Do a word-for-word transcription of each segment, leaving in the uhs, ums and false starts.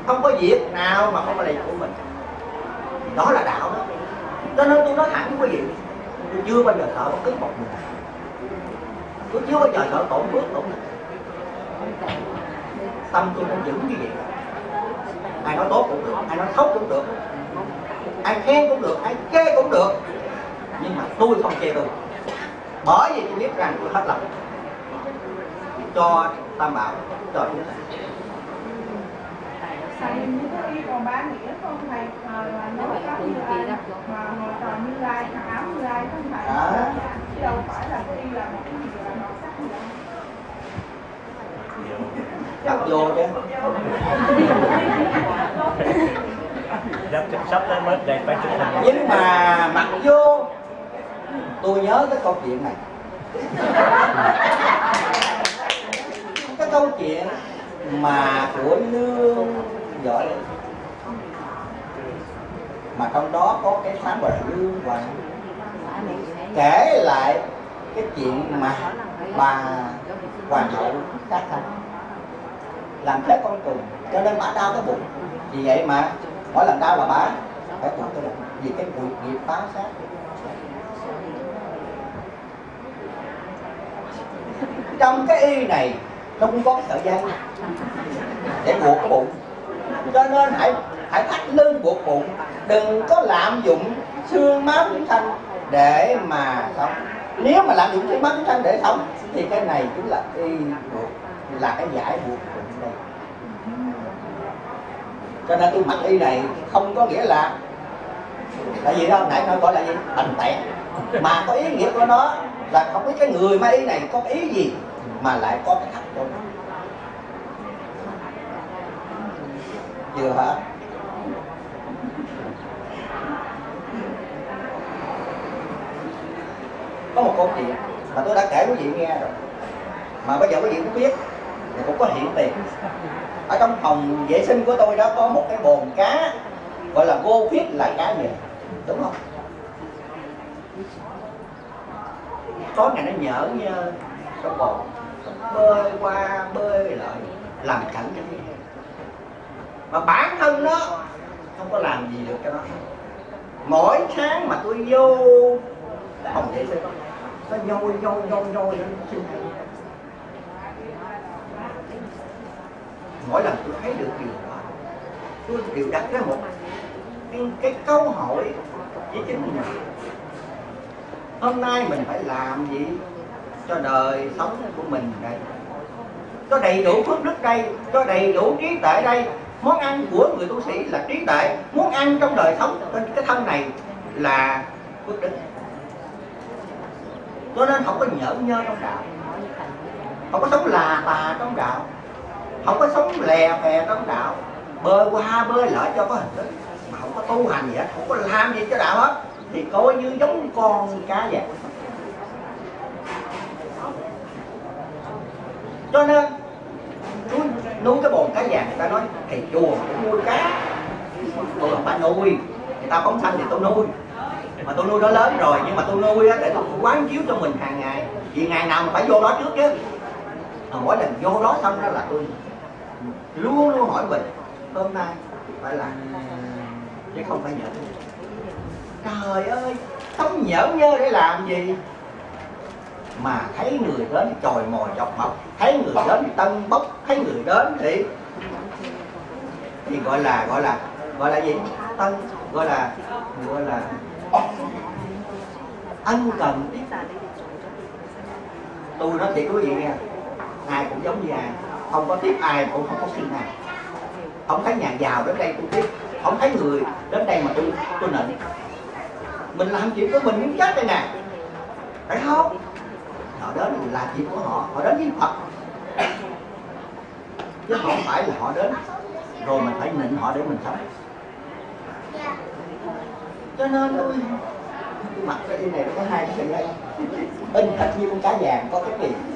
không có việc nào mà không có lệ của mình. Đó là đạo đó. Cho nên tôi nói thẳng với quý vị, tôi chưa bao giờ sợ bất cứ một người nào. Tôi chưa bao giờ sợ tổn phước tổn lực. Tâm tôi cũng vững như vậy. Ai nói tốt cũng được, ai nói xấu cũng được, ai khen cũng được, ai chê cũng được, nhưng mà tôi không chê tôi. Bởi vì tôi biết rằng tôi hết lòng cho Tam Bảo, cho chúng ta. Thầy như có đi còn ba nghĩa không thầy? Nếu mà có Như Lai, mà ngồi toàn Như Lai, mặc áo Như Lai không phải là chứ đâu phải là đi là một cái gì là màu sắc như vậy. Chắc vô chứ. Sắp tới mới đẹp phải chụp hình. Nhưng mà mặc vô, tôi nhớ cái câu chuyện này. Cái câu chuyện mà của Nương Võ Lễ, mà trong đó có cái sáng gọi là Lương Hoàng kể lại cái chuyện mà bà hoàng hậu Cát Thanh làm thế con tù, cho nên bà đau cái bụng. Vì vậy mà mỗi lần đau là bà phải tụt cái bụng, vì cái bụi nghiệp phá xác. Trong cái y này nó cũng có cái sợi dây để buộc cái bụng, cho nên hãy hãy thắt lưng buộc bụng, đừng có lạm dụng xương máu chúng sanh để mà sống. Nếu mà lạm dụng xương máu chúng sanh để sống thì cái này chính là y buộc, là cái giải buộc bụng đây. Cho nên tôi mặc y này không có nghĩa là tại vì đó nãy nói gọi là gì bành tẹn, mà có ý nghĩa của nó là không biết cái người may y này có cái ý gì mà lại có cái thắt cho nó. Chưa hả? Có một câu chuyện mà tôi đã kể quý vị nghe rồi, mà bây giờ quý vị cũng biết, thì cũng có hiện tiền. Ở trong phòng vệ sinh của tôi đó có một cái bồn cá gọi là vô phít, là cá nhờ, đúng không? Tối ngày nó nhở như trong bồn, bơi qua bơi lại làm cảnh cho cái mà bản thân nó không có làm gì được cho nó. Mỗi sáng mà tôi vô phòng vệ sinh nó nhoi nhoi nhoi nhoi nó sinh. Mỗi lần tôi thấy được điều đó, tôi đều đặt ra một cái, cái câu hỏi với chính mình: hôm nay mình phải làm gì cho đời sống của mình đây? Có đầy đủ phước đức đây, có đầy đủ trí tuệ đây. Món ăn của người tu sĩ là trí tuệ, muốn ăn trong đời sống trên cái thân này là phước đức. Cho nên không có nhởn nhơ trong đạo, không có sống là tà trong đạo, không có sống lè phè trong đạo, bơi qua bơi lại cho có hình thức, mà không có tu hành gì hết, không có làm gì cho đạo hết, thì coi như giống con cá vậy. Cho nên nuôi, nuôi cái bồn cá vàng, người ta nói thầy chùa cũng nuôi cá, tôi không phải nuôi, người ta phóng sanh thì tôi nuôi, mà tôi nuôi nó lớn rồi, nhưng mà tôi nuôi để tôi quán chiếu cho mình hàng ngày, vì ngày nào mình phải vô đó trước chứ. Mà mỗi lần vô đó xong đó là tôi luôn luôn hỏi mình hôm nay phải làm, chứ không phải nhẫn. Trời ơi, không nhẫn nhơ để làm gì mà thấy người đến chồi mồi chọc mọc, thấy người đến tân bốc, thấy người đến thì thì gọi là gọi là gọi là gì tân gọi là gọi là ân cần. Tôi nói thiệt quý vị nghe, ai cũng giống như ai, không có tiếp ai cũng không có xin ai. Không thấy nhà giàu đến đây tôi tiếp, không thấy người đến đây mà tôi tôi nịnh. Mình làm chuyện của mình muốn chết đây nè, phải không? Họ đến là chuyện của họ, họ đến với Phật, chứ không phải là họ đến rồi mình phải nịnh họ để mình sống. Cho nên tôi mặc cái y này có hai cái sợi dây in thật như con cá vàng có cái gì,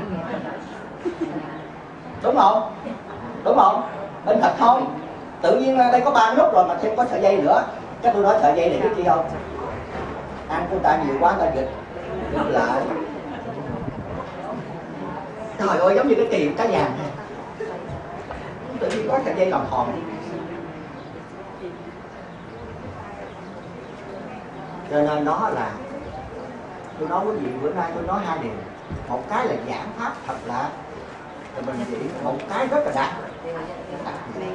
đúng không? Đúng không? In thật không? Tự nhiên đây có ba nút rồi mà thêm có sợi dây nữa. Chắc tôi nói sợi dây này biết chi không? Ăn của ta nhiều quá ta dịch dịch lại. Trời ơi, giống như cái kìm cá vàng. Tự nhiên có sợi dây làm thòn. Cho nên đó là tôi nói quý vị bữa nay tôi nói hai điều. Một cái là giảng pháp thật là rồi mình chỉ, một cái rất là đặc đặc biệt,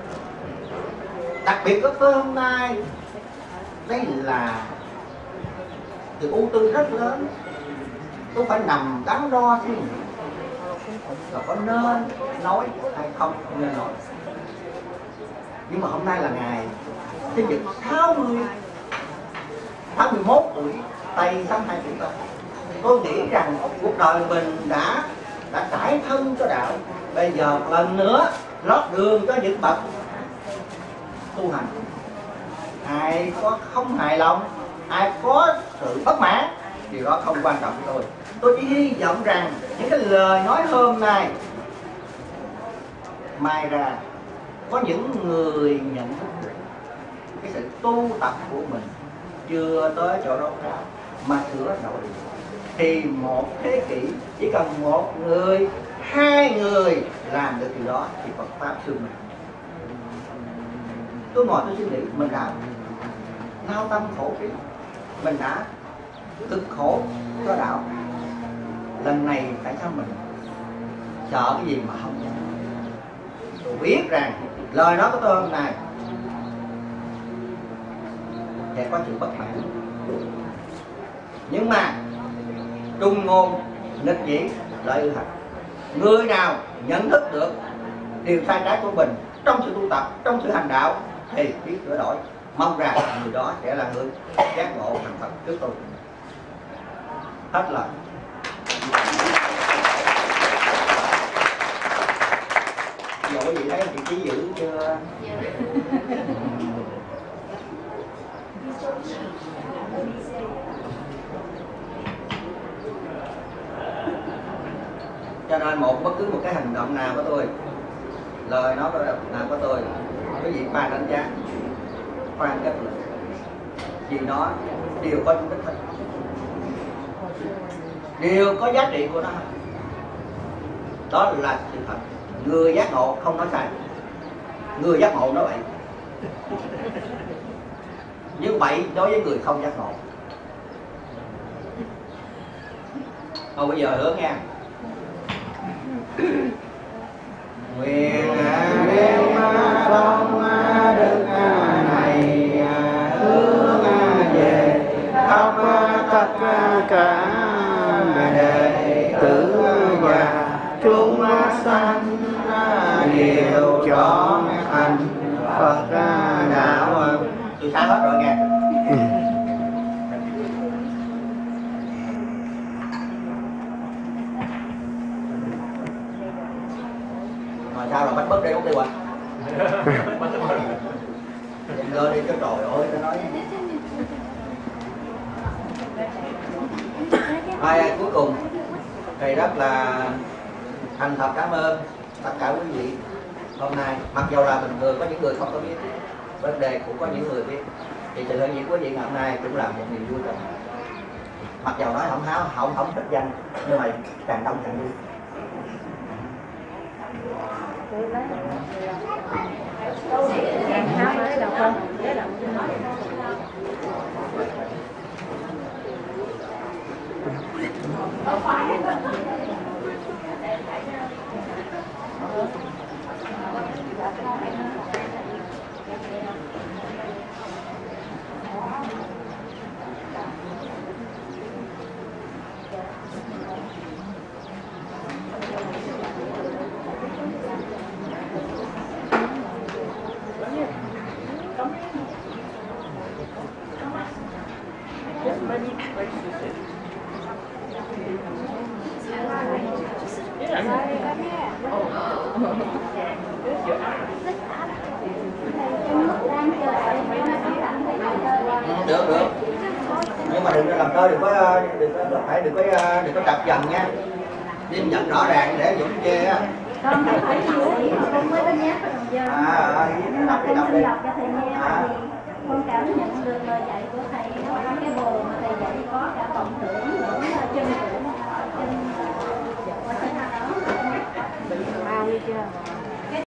đặc biệt của hôm nay đây là sự ưu tư rất lớn. Tôi phải nằm đắn đo suy nghĩ rồi có nên nói hay không nên nói. Nhưng mà hôm nay là ngày sinh nhật sáu mươi tháng mười một tuổi Tây tháng hai tuổi ta. Tôi nghĩ rằng cuộc đời mình đã đã trải thân cho đạo. Bây giờ một lần nữa lót đường cho những bậc tu hành. Ai có không hài lòng, ai có sự bất mãn, điều đó không quan trọng với tôi. Tôi chỉ hy vọng rằng những cái lời nói hôm nay mai ra có những người nhận thức cái sự tu tập của mình chưa tới chỗ đó cao mà sửa đổi, thì một thế kỷ chỉ cần một người, hai người làm được điều đó thì Phật pháp sương mình. Tôi ngồi tôi suy nghĩ, mình đã lao tâm khổ trí, mình đã cực khổ cho đạo. Lần này tại sao mình sợ cái gì mà không nhận? Tôi biết rằng lời nói của tôi hôm nay sẽ có sự bất mãn, nhưng mà trung ngôn nghịch dĩ lợi ư hành. Người nào nhận thức được điều sai trái của mình trong sự tu tập, trong sự hành đạo thì biết sửa đổi. Mong rằng người đó sẽ là người giác ngộ thành Phật trước tôi. Hết lời. Giờ quý vị thấy chị Trí giữ chưa? Cho nên một bất cứ một cái hành động nào của tôi, lời nói nào của tôi, quý vị khoan đánh giá, khoan kết luận, vì nó đều có những đích thật, đều có giá trị của nó. Đó là sự thật. Người giác ngộ không nói sai, người giác ngộ nói bậy. Nhưng bậy đối với người không giác ngộ. Thôi bây giờ hứa nghe. Nguyện đêm đông đức này hướng về khắp tất cả đệ tử và chúng sanh đều chọn thành Phật đạo. Tôi sai hết rồi nghe. Sao là bắt bớt đây không tiêu à? Em lên đi cho trời ơi, tôi nói. Hai cuối cùng thầy rất là thành thật cảm ơn tất cả quý vị hôm nay. Mặc dù là bình thường có những người không có biết vấn đề, cũng có những người biết, thì sự hiện diện quý vị ngày hôm nay cũng là một niềm vui rồi. Mặc dù nói không háo không không thích danh, nhưng mà càng đông càng vui. Được được, nhưng mà đừng làm tôi đừng có đừng có phải đừng có đừng có tập dần nha, nhìn nhận rõ ràng để Dũng chê á. Con phải phải chịu, con mới có nhát rồi giờ. À, đọc đi đọc đi. À. Con cảm nhận được lời dạy của thầy, cái bồ mà thầy dạy có cả vọng tưởng, tưởng chân tưởng, chân ở trên nào đó. Bao đi chưa?